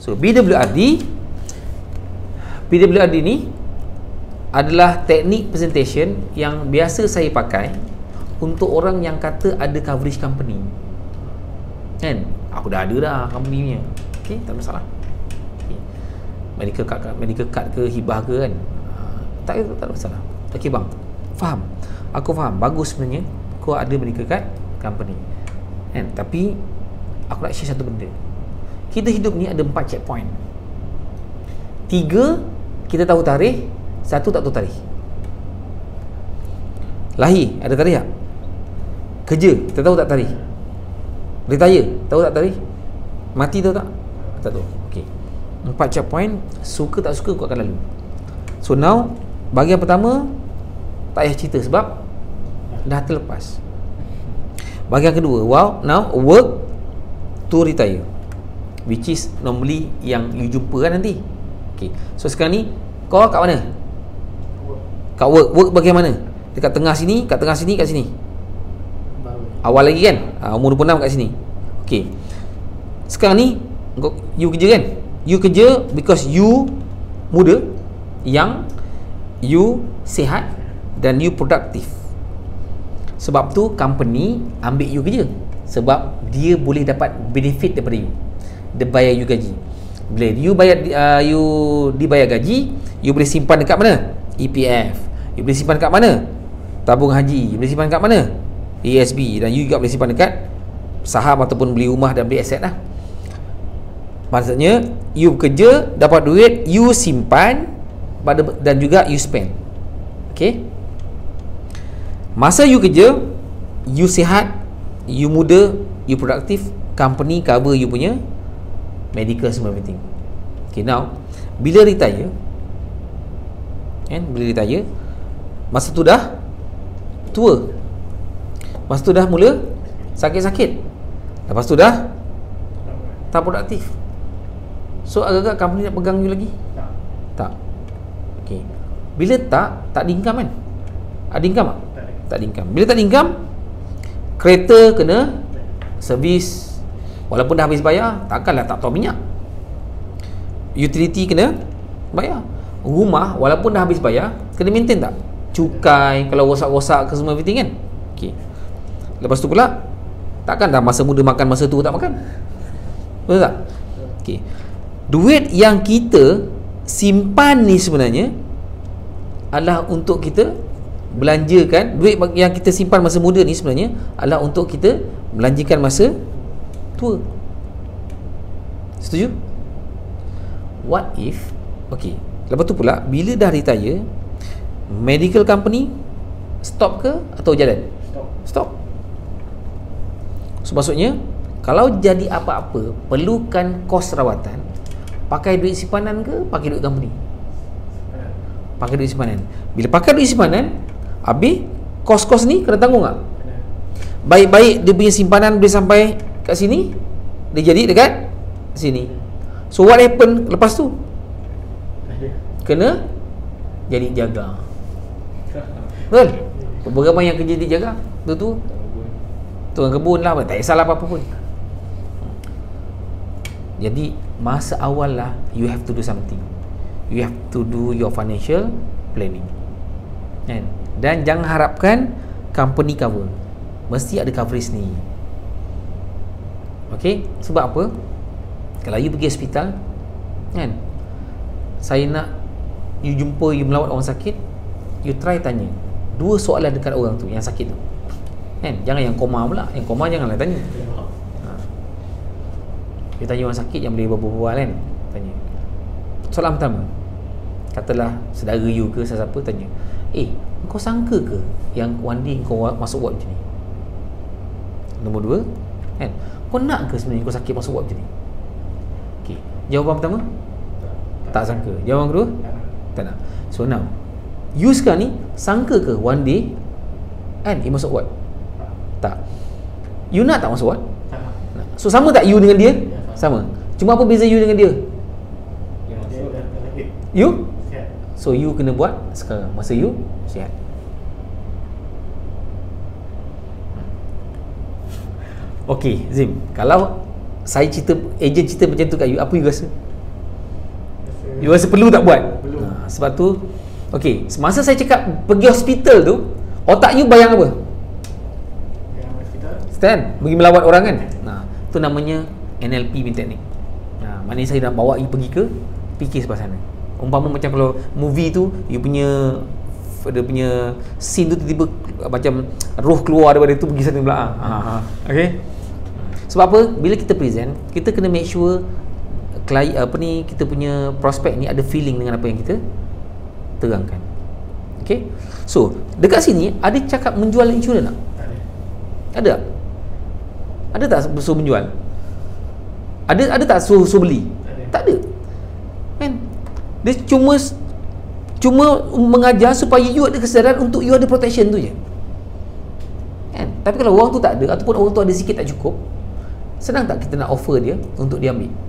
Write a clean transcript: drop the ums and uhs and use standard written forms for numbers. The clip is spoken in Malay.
So PWRD ni adalah teknik presentation yang biasa saya pakai untuk orang yang kata ada coverage company. Kan? Aku dah ada dah company punya. Okey, tak masalah. Okay. Medical card ke hibah ke kan? Tak ada masalah. Okey bang, faham. Aku faham. Bagus sebenarnya kau ada medical card company. Kan? Tapi aku nak share satu benda. Kita hidup ni ada 4 checkpoint. 3 kita tahu tarikh, 1 tak tahu tarikh. Lahir ada tarikh tak? Kerja kita tahu tak tarikh? Retire tahu tak tarikh? Mati tahu tak? Tak tahu. Okey. 4 checkpoint, suka tak suka kau akan lalu. So now bahagian pertama tak payah cerita sebab dah terlepas. Bahagian kedua, now work to retire, which is normally yang you jumpa kan nanti. Okay. So sekarang ni kau kat mana? Kat work bahagian mana? Dekat tengah sini, kat tengah sini, kat sini. Awal lagi kan? Umur 26 kat sini. Okay. Sekarang ni you kerja kan? You kerja because you muda, young, you sihat dan you produktif. Sebab tu company ambil you kerja, sebab dia boleh dapat benefit daripada you. Dia bayar you gaji. Bila you dibayar gaji, you boleh simpan dekat mana? EPF. You boleh simpan dekat mana? Tabung haji. You boleh simpan dekat mana? ASB. Dan you juga boleh simpan dekat saham ataupun beli rumah dan beli aset lah. Maksudnya you bekerja, dapat duit, you simpan dan juga you spend. Okay. Masa you kerja, you sihat, you muda, you produktif, company cover you punya medical semua everything. Okay, now bila retire kan, bila retire masa tu dah tua, masa tu dah mula sakit-sakit, lepas tu dah tak produktif. So agak-agak company nak pegang you lagi? Tak. Okay. Bila tak ada income kan? Ada income tak? Tak ada income. Bila tak ada income, kereta kena servis, walaupun dah habis bayar, takkanlah tak tahu minyak. Utility kena bayar. Rumah walaupun dah habis bayar, kena maintain tak? Cukai, kalau rosak-rosak ke semua everything kan? Okay. Lepas tu pula, takkan dah masa muda makan, masa tu tak makan? Betul tak? Okay. Duit yang kita simpan ni sebenarnya adalah untuk kita belanjakan. Duit yang kita simpan masa muda ni sebenarnya adalah untuk kita belanjakan masa tua. Setuju? What if, okay, lepas tu pula bila dah retire, medical company stop ke atau jalan? Stop. So maksudnya kalau jadi apa-apa, perlukan kos rawatan, pakai duit simpanan ke pakai duit company? Pakai duit simpanan. Bila pakai duit simpanan, habis kos-kos ni kena tanggung tak? Baik-baik dia punya simpanan boleh sampai kat sini, dia jadi dekat sini. So what happen lepas tu? Kena jadi jaga. Betul? Beberapa yang kerja di jaga tu tukang kebun lah, tak kisahlah apa-apa pun. Jadi masa awal lah, you have to do something. You have to do your financial planning, kan? Dan jangan harapkan company cover. Mesti ada coverage ni. Okay? Sebab apa? Kalau you pergi hospital, kan, saya nak you jumpa, you melawat orang sakit, you try tanya 2 soalan dekat orang tu yang sakit tu, kan? Jangan yang koma pula. Yang koma janganlah tanya. Dia tanya orang sakit yang boleh berbual kan, tanya. Soalan pertama, katalah saudara you ke siapa tanya, kau sangka ke yang one day kau masuk ward macam ni? Nombor 2, kan, kau nak ke sebenarnya kau sakit masuk ward macam ni? Okay. Jawapan pertama, tak sangka. Jawapan kedua, tak nak. So now, you sekarang ni sangka ke one day kan you masuk ward? Tak. You nak tak masuk ward? So sama tak you dengan dia? Sama. Cuma apa beza you dengan dia? You? So you kena buat sekarang masa you sihat. Okay, Zim, kalau saya cerita, ejen cerita macam tu kat you, apa you rasa? You rasa perlu tak buat? Sebab tu okey, semasa saya cakap pergi hospital tu, otak you bayang apa? Stand, pergi melawat orang kan. Tu namanya NLP punya teknik. Maknanya saya nak bawa you pergi ke fikir sebelah sana. Umpama macam kalau movie tu, you punya dia punya scene tu tiba-tiba macam roh keluar daripada tu pergi sana pula. Okey. Sebab apa? Bila kita present, kita kena make sure kita punya prospek ni ada feeling dengan apa yang kita terangkan. Okey. So, dekat sini ada cakap menjual insurans tak? Ada tak? Ada tak suruh menjual? Ada tak suruh beli? Tak ada. Kan? Dia cuma mengajar supaya you ada kesedaran untuk you ada protection tu je. Kan? Tapi kalau orang tu tak ada ataupun orang tu ada sikit tak cukup, senang tak kita nak offer dia untuk dia ambil?